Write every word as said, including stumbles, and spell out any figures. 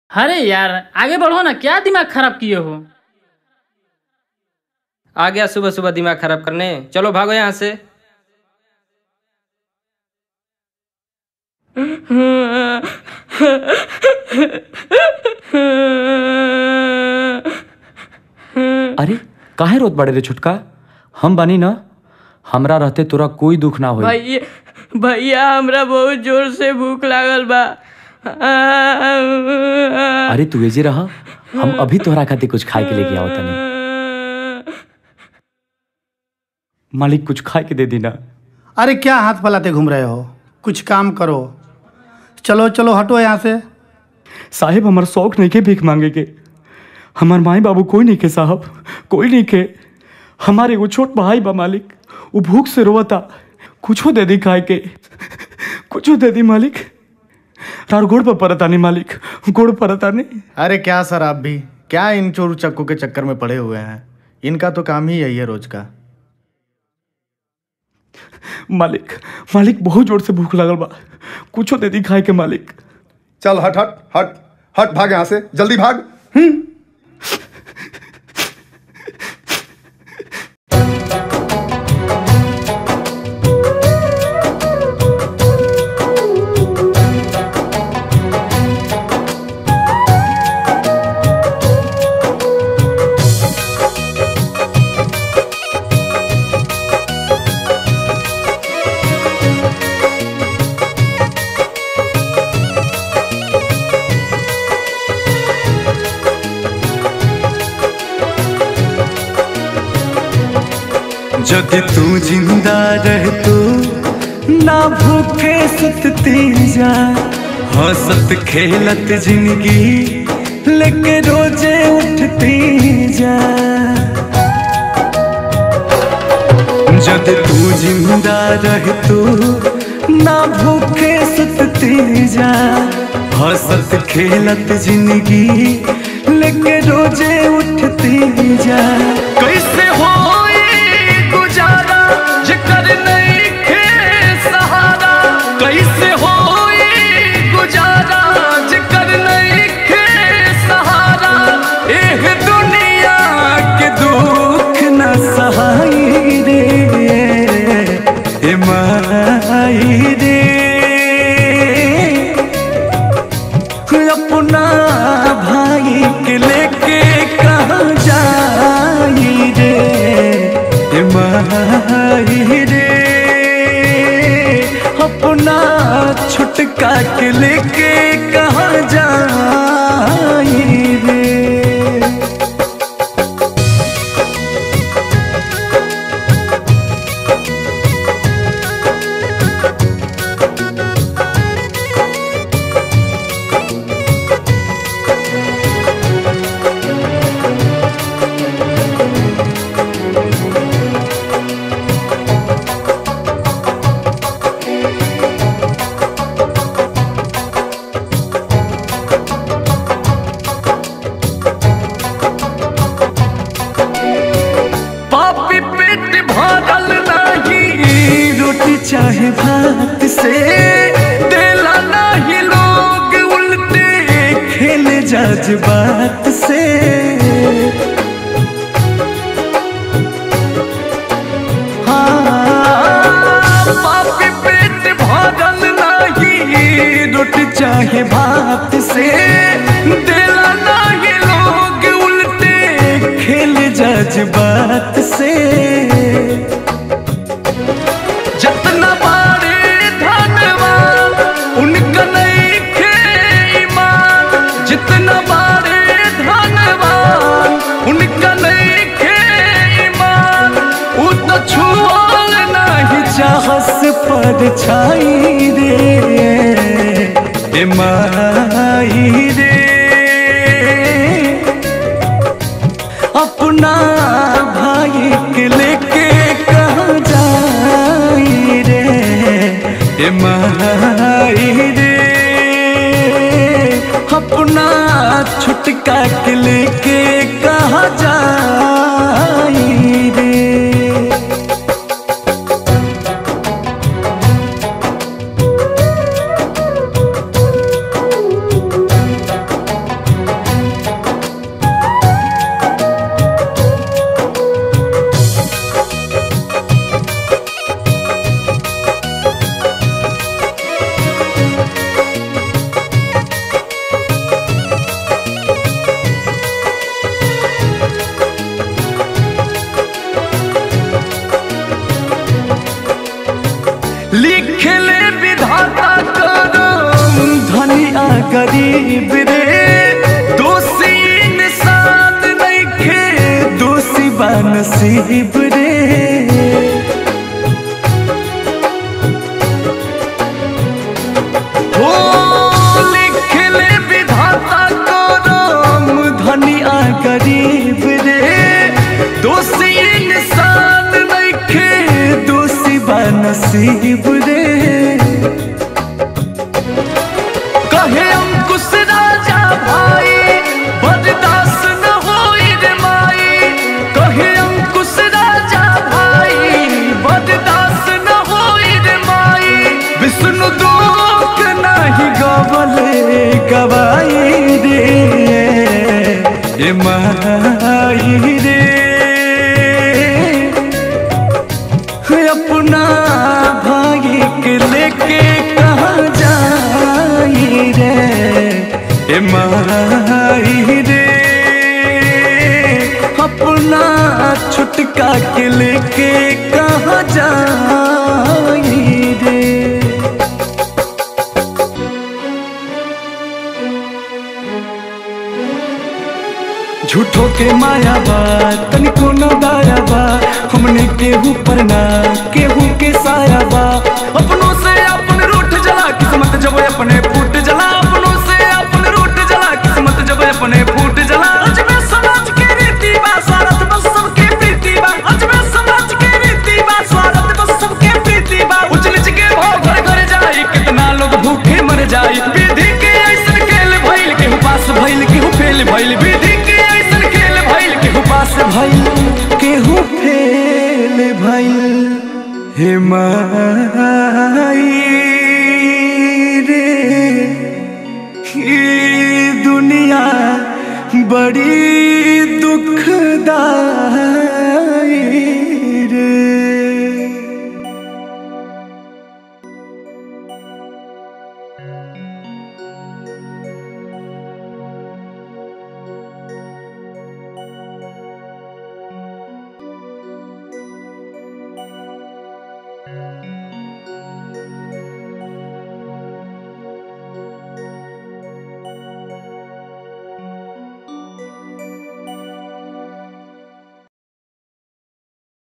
अरे यार आगे बढ़ो ना, क्या दिमाग खराब किए हो। आ गया सुबह सुबह दिमाग खराब करने। चलो भागो यहाँ से। अरे काहे रोत बड़े रे छुटका, हम बानी ना, हमरा रहते तोरा कोई दुख ना होई। भैया भैया हमरा बहुत जोर से भूख लागल बा। अरे तू एजे रहा, हम अभी तोहरा खातिर कुछ खाए के लेके आओ तनी। मालिक कुछ खाए के दे दी ना। अरे क्या हाथ फैलाते घूम रहे हो, कुछ काम करो। चलो चलो हटो यहाँ से। साहेब हमार शौक नहीं के भीख मांगे के, हमार माई बाबू कोई नहीं के साहब, कोई नहीं के। हमारे वो छोट भाई बा मालिक, वो भूख से रोता, कुछो दे दी खाए के, कुछो दे दी मालिक। तार गोड़ पर परतानी मालिक, गोड़ परतानी। अरे क्या सर, आप भी क्या इन चोर चक्कों के चक्कर में पड़े हुए हैं। इनका तो काम ही यही है रोज का। मालिक मालिक बहुत जोर से भूख लगल बा, कुछो दे दी खाए के मालिक। चल हट हट हट हट, भाग यहाँ से, जल्दी भाग। हम्म जदि तू जिंदा रह तो ना भूखे सुतती जा, हंसत खेलत जिंदगी लेके रोजे उठती जा। जदि तू जिंदा रह तो ना भूखे सुतती जा, हंसत खेलत जिंदगी लेके रोजे उठती जा। कैसे हो गुजारा जिकर नहीं खे सहारा, कैसे हो गुजारा जिकर नहीं खे सहारा। एह दुनिया के दुख न सहाई रे, ए माई रे। अपना भाई के लेके कहाँ जाई रे, माही रे। अपना छुटका के लेके कहाँ जाई रे। चाहे भात से देला नहीं लोग उल्टे खेले जज्बात से। हाँ पापी पेट भरल नहीं, रोटी चाहे भात से देला नहीं लोग उल्टे खेले जज्बात से। जितना बड़े धनवान उनका नहीं खे ईमान, जितना बड़े धनवान उनका नहीं खे ईमान। वो तो छुअल नहीं चाहस पर छाई रे, ए माई रे। अपना भाई के लेके कहाँ जाई रे, ए माई रे। अपना छुटका के लेके कहाँ जाई रे। गरीब रे दोषी इंसान नइखे दोषी बा नसीब रे हो लिखले विधाता करम धनिया गरीब रे दोषी इंसान नइखे दोषी बा नसीब रे कहे अंकुश राजा भाई बर्दाश्त न होई रे माई कहे अंकुश राजा भाई बर्दाश्त न होई रे माई विष्णु दुख नहीं गवले गवाई रे ए माई रे अपना भाई के लेके कहाँ जाई रे ए माई रे अपना छुटका के लेके कहाँ जाई रे झूठो के माया बा तनिको न दाया बा हमने केहू पर ना केहू के साया बा अपनों से अपन रूठ जला किस्मत जब अपने फूट जला अपनों से अपन रूठ जला किस्मत जब अपने फूट जला अजबे समाज के रीति बा स्वार्थ बस सबके प्रीति बा अजबे समाज के रीति बा स्वार्थ बस सबके प्रीति बा उच नीच के भाव घर घर जाई कितना लोग भूखे मर जाई विधि के ऐसन खेल भइल केहू पास भइल केहू फेल भइल विधि के पास भइल केहू फेल भइल हे माई रे ये दुनिया बड़ी दुखदाई